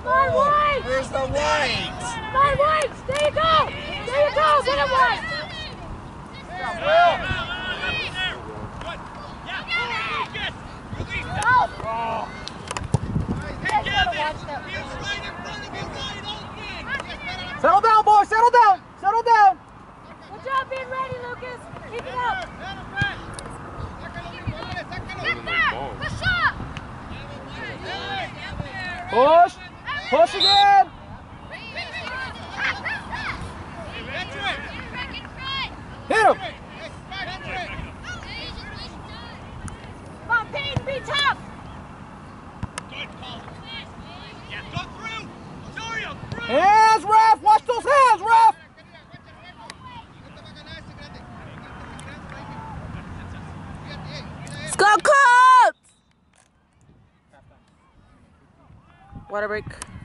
Come on, White! Where's the White? Come on, White! There you go! There you go! Get it, White! Will! Settle down, boys! Settle down! Settle down! Good job being ready, Lucas! Keep it up! Get there! Push up! Push! Push again! Hit him! Come on, Peyton, be tough! Hands, ref! Watch those hands, ref! Let's go, Colts! Water break.